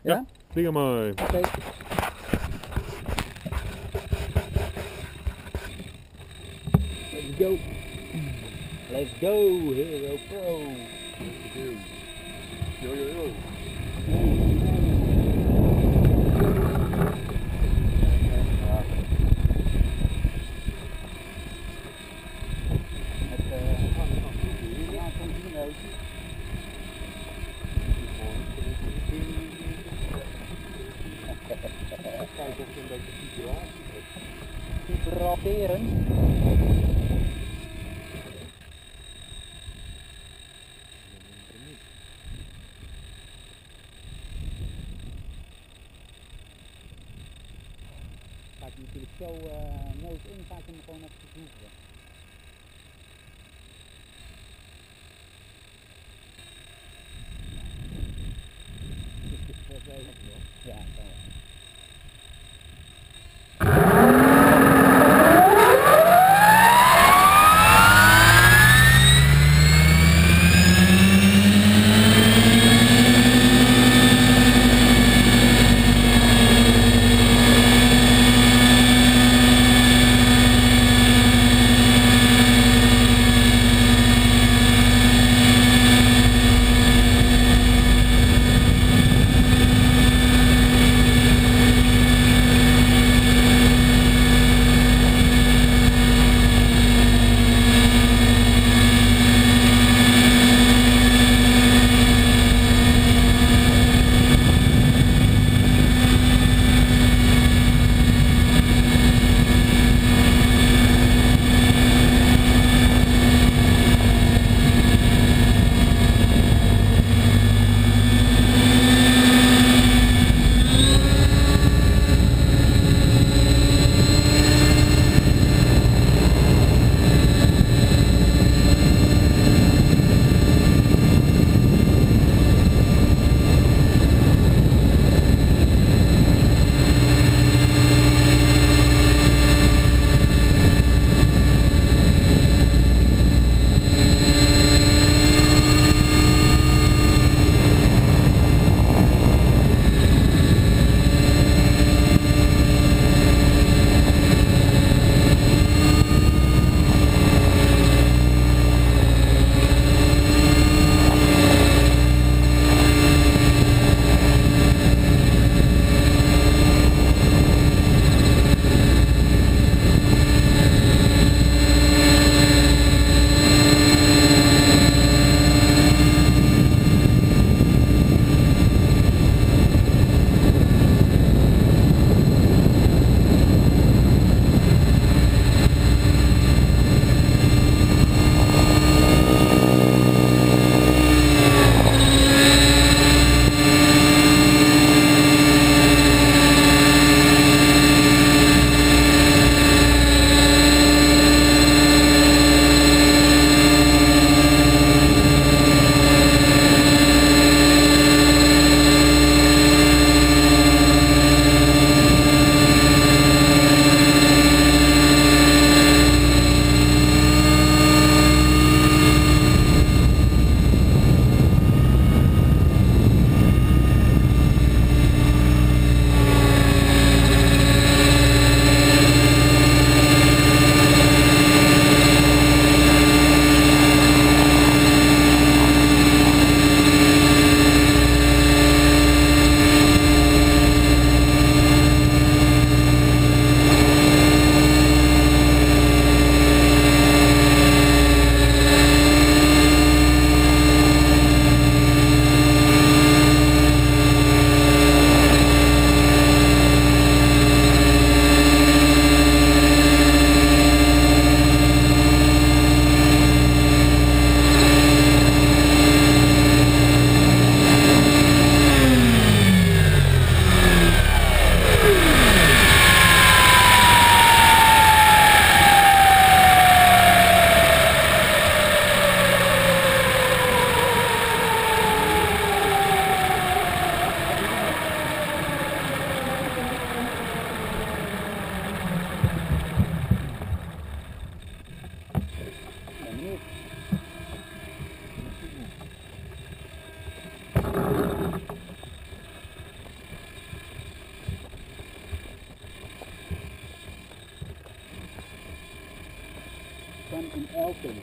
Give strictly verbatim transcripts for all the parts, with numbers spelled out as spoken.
Ja, vlieg maar. Oké. Okay. Let's go. Let's go, Hero Pro. Yo, yo, yo. Kijk of je een beetje super aan. Super roteren. Ga ik natuurlijk zo uh, nooit in, ga ik hem gewoon even snoeven. Ja, kan wel. zijn in Elken.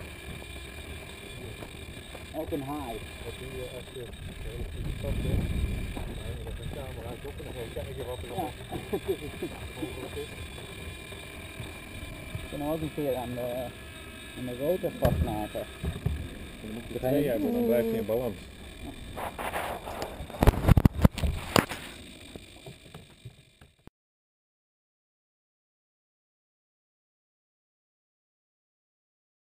Elken High. Als je hier echt een hele goede stad bent, dan hang je nog een cameraatje op en dan ga je kijken wat er Ja, allemaal mogelijk is. we kunnen ook een keer aan de, aan de rotor vastmaken. En dan moet je er twee hebben, dan blijft hij in balans.